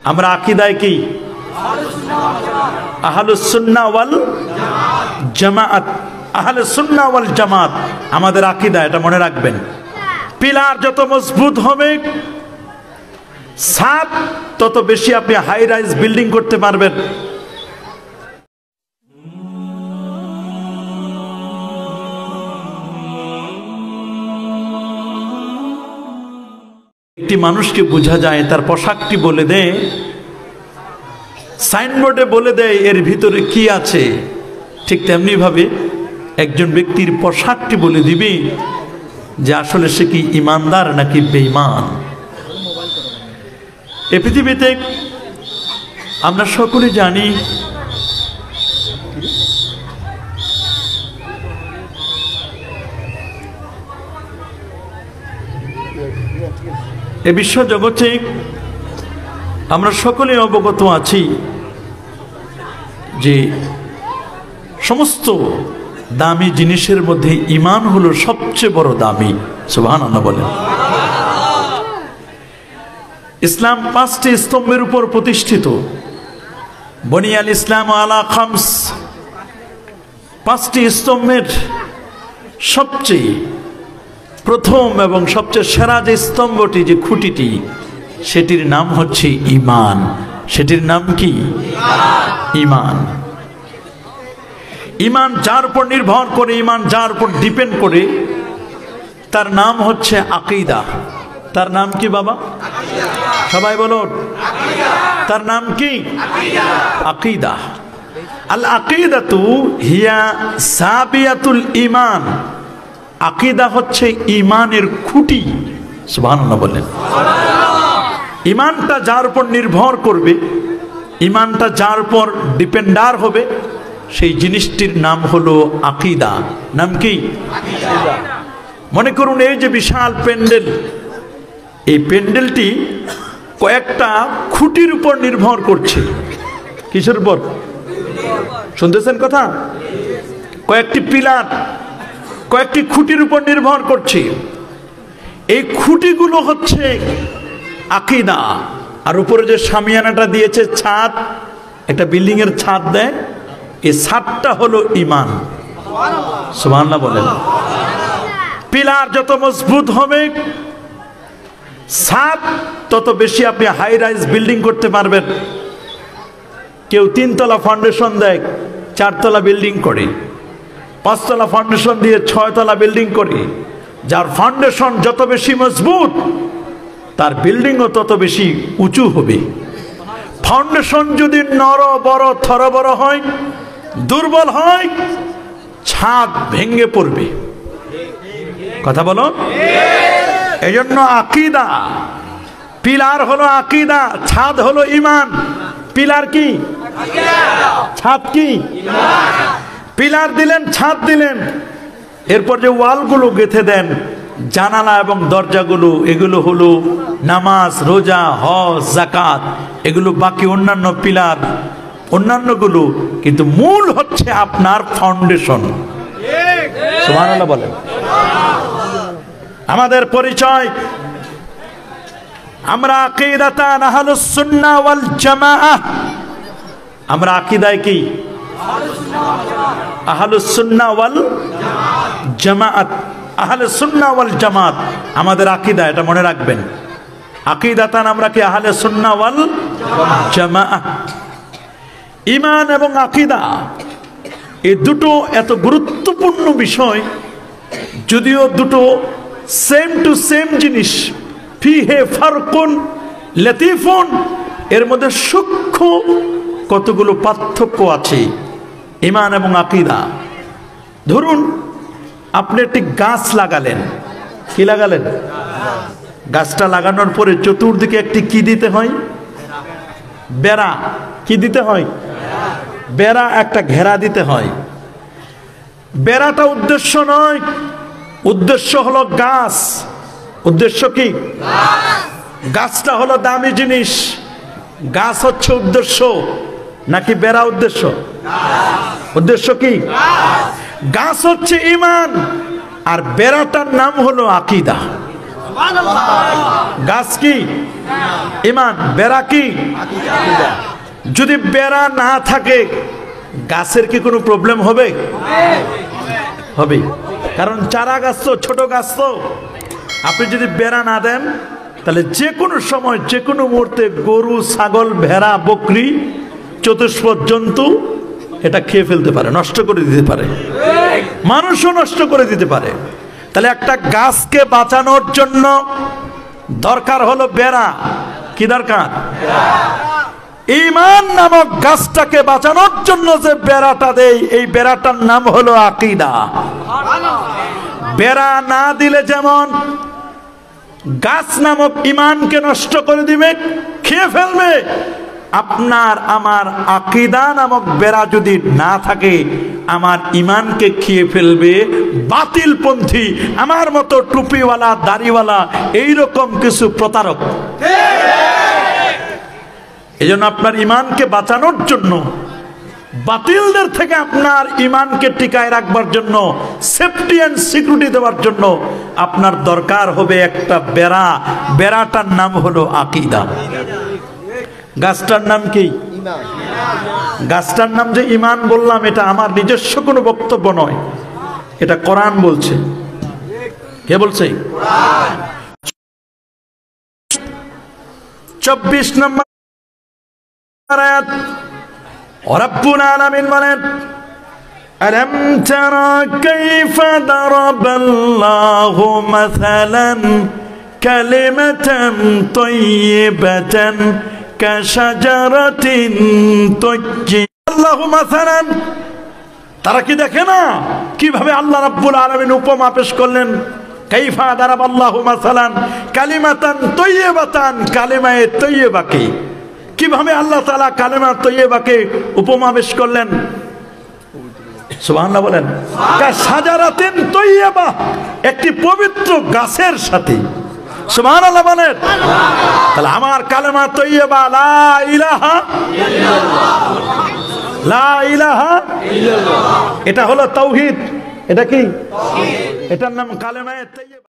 আমরা আকীদায় কি আহলুস সুন্নাহ ওয়াল জামাআত। আহলে সুন্নাহ ওয়াল জামাত আমাদের আকীদা, এটা মনে রাখবেন। পিলার যত মজবুত হবে, ছাদ তত বেশি আপনি হাই রাইজ বিল্ডিং করতে পারবেন। একটি মানুষকে বোঝা যায় তার পোশাকটি বলে দেয়, সাইনবোর্ডে বলে দেয় এর ভিতরে কি আছে। ঠিক তেমনি ভাবে একজন ব্যক্তির পোশাকটি বলে দিবে যে আসলে সে কি ইমানদার নাকি বেঈমান। এই পৃথিবীতে আমরা সকলে জানি এই বিশ্ব জগতে আমরা সকলে অবগত আছি যে সমস্ত দামি জিনিসের মধ্যে ঈমান হলো সবচেয়ে বড় দামি। সুবহানাল্লাহ বলেন। ইসলাম 5টি স্তম্ভের উপর প্রতিষ্ঠিত। বনিয়াল ইসলাম আলা খামস, 5টি স্তম্ভের সবচেয়ে প্রথম এবং সবচেয়ে সেরা যে স্তম্ভটি, যে খুঁটিটি, সেটির নাম হচ্ছে ঈমান। সেটির নাম কি? ঈমান। ঈমান যার উপর নির্ভর করে, ঈমান যার উপর ডিপেন্ড করে, তার নাম হচ্ছে আকীদা। তার নাম কি বাবা? সবাই বলুন, তার নাম কি? আকীদা। আল আকীদাতু হিয়া সাবিয়াতুল ঈমান। আকীদা হচ্ছে ঈমানের খুঁটি। সুবহানাল্লাহ বলেন। ঈমানটা যার উপর নির্ভর করবে, ঈমানটা যার উপর ডিপেন্ডার হবে, সেই জিনিসটির নাম হলো আকীদা। নাম কি? মনে করুন এই যে বিশাল প্যান্ডেল, এই প্যান্ডেলটি কয়েকটা খুঁটির উপর নির্ভর করছে। কিসের উপর? শুনতেছেন কথা? কয়েকটি পিলার, কয়েকটি খুঁটির উপর নির্ভর করছে। এই খুঁটিগুলো হচ্ছে আকীদা। আর উপরে যে শামিয়ানাটা দিয়েছে, ছাদ, একটা বিল্ডিং এর ছাদ দেয়, এই ছাদটা হলো ঈমান। সুবহানাল্লাহ বলেন। পিলার যত মজবুত হবে, ছাদ তত বেশি আপনি হাই রাইজ বিল্ডিং করতে পারবেন। কেউ 3 তলা ফাউন্ডেশন দেয়, 4 তলা বিল্ডিং করে, 5 তলা ফাউন্ডেশন দিয়ে 6 তলা বিল্ডিং করে। যার ফাউন্ডেশন যত বেশি মজবুত, তার বিল্ডিংও তত বেশি উঁচু হবে। ফাউন্ডেশন যদি নরবর থরবর হয়, দুর্বল হয়, ছাদ ভেঙে পড়বে। কথা বলো। এই জন্য আকীদা, পিলার হলো আকীদা, ছাদ হলো ঈমান। পিলার কি? ছাদ কি? পিলার দিলেন, ছাদ দিলেন, এরপর যে ওয়ালগুলো গেঁথে দেন, জানালা এবং দরজাগুলো, এগুলো হলো নামাজ, রোজা, হজ, যাকাত, এগুলো বাকি অন্যান্য পিলার, অন্যান্যগুলো। কিন্তু মূল হচ্ছে আপনার ফাউন্ডেশন। সুবহানাল্লাহ বলেন। আমাদের পরিচয়, আমরা আকীদাতান আহলুস সুন্নাহ ওয়াল জামাআহ। আমরা আকীদায় কি? আহলুস সুন্নাহ ওয়াল জামাআত। আহলে সুন্নাহ ওয়াল জামাত আমাদের আকীদা, এটা মনে রাখবেন। আকীদাতান আমরা কি? আহলে সুন্নাহ ওয়াল জামাআহ। ঈমান এবং আকীদা এই দুটো এত গুরুত্বপূর্ণ বিষয়, যদিও দুটো সেম টু সেম জিনিস, ফিহে ফারকুন লাতীফুন, এর মধ্যে সূক্ষ্ম কতগুলো পার্থক্য আছে। ঈমান এবং আকীদা। ধরুন আপনি একটি গাছ লাগালেন। কি লাগালেন? গাছটা লাগানোর পরে চতুর্দিকে একটি কি দিতে হয়? বেড়া। কি দিতে হয়? বেড়া, একটা ঘেরা দিতে হয়। বেড়াটা উদ্দেশ্য নয়, উদ্দেশ্য হলো গাছ। উদ্দেশ্য কি? গাছটা হলো দামি জিনিস। গাছ হচ্ছে উদ্দেশ্য, নাকি বেড়া উদ্দেশ্য? উদ্দেশ্য কি? গাছ হচ্ছে ঈমান, আর বেড়াটার নাম হলো আকীদা। গাছ কি? ঈমান। বেড়া কি? যদি বেড়া না থাকে গাছের কি কোনো প্রবলেম হবে? হবে, কারণ চারা গাছ তো, ছোট গাছ তো। আপনি যদি বেড়া না দেন তাহলে যে কোনো সময় যে কোনো মুহূর্তে গরু, ছাগল, ভেড়া, বকরি, চতুষ্পদ জন্তু এটা খেয়ে ফেলতে পারে, নষ্ট করে দিতে পারে, মানুষও নষ্ট করে দিতে পারে। তাহলে একটা গাছকে বাঁচানোর জন্য দরকার হলো বেড়া। কি দরকার? ঈমান নামক গাছটাকে বাঁচানোর জন্য যে বেড়াটা দেই, এই বেড়াটার নাম হলো আকীদা। বেড়া না দিলে যেমন গাছ নামক ঈমানকে নষ্ট করে দিবে, খেয়ে ফেলবে, আপনার আমার আকীদা নামক বেড়া যদি না থাকে আমার ঈমানকে খেয়ে ফেলবে বাতিলপন্থী, আমার মতো টুপিওয়ালা, দাড়িওয়ালা, এইরকম কিছু প্রতারক। এজন্য আপনার ঈমানকে বাঁচানোর জন্য, বাতিলদের থেকে আপনার ঈমানকে টিকায় রাখবার জন্য, সেফটি এন্ড সিকিউরিটি দেওয়ার জন্য আপনার দরকার হবে একটা বেড়া। বেড়াটার নাম হলো আকীদা। গাছটার নাম কি? গাছটার নাম যে ঈমান বললাম, এটা আমার নিজস্ব কোনো বক্তব্য নয়, এটা কোরআন বলছে। কে বলছে? 24 নম্বর আয়াত, রব্বুল আলামিন বলেন, আলাম তারা কাইফা দারাবাল্লাহু মাসালান কালিমাতান তাইয়্যিবাতান কাশাজারাতিন তাইয়্যিবাল্লাহু মাসালান। তারা কি দেখে না কিভাবে আল্লাহ রাব্বুল আলামিন উপমা পেশ করলেন? কাইফা দারাবাল্লাহু মাসালান কালিমাতান তাইয়্যিবাতান, কালিমায়ে তাইয়্যিবাকে কিভাবে আল্লাহ তাআলা কালেমা তৈয়বাকে উপমা পেশ করলেন? সুবহানাল্লাহ বলেন। কাশাজারাতিন তৈয়বা, একটি পবিত্র গাছের সাথে। সুবহানাল্লাহ বলেন। তাহলে আমার কালেমা তৈয়বা লা ইলাহা ইল্লাল্লাহ, লা ইলাহা ইল্লাল্লাহ, এটা হলো তাওহীদ। এটা কি? তাওহীদ। এটার নাম কালেমায়ে তৈয়বা।